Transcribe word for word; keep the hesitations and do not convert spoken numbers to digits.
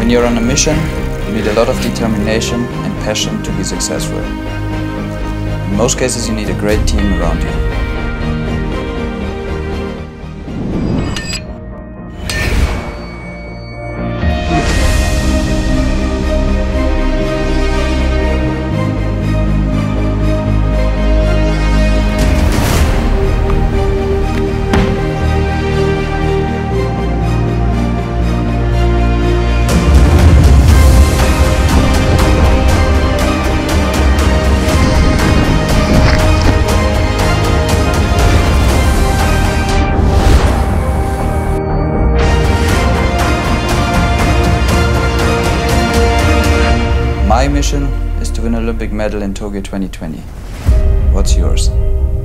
When you're on a mission, you need a lot of determination and passion to be successful. In most cases, you need a great team around you. My mission is to win an Olympic medal in Tokyo twenty twenty. What's yours?